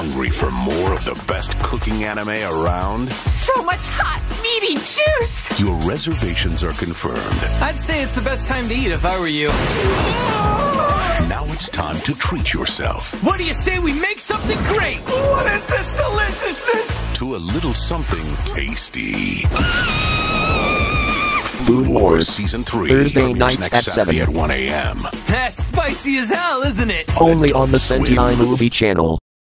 hungry for more of the best cooking anime around? So much hot, meaty juice! Your reservations are confirmed. I'd say it's the best time to eat if I were you. Now it's time to treat yourself. What do you say we make something great? What is this deliciousness? To a little something tasty. Food Wars Season 3 Thursday premieres nights next at Saturday 7. at 1 a.m. That's spicy as hell, isn't it? Only on the Swim. Sentai Movie Channel.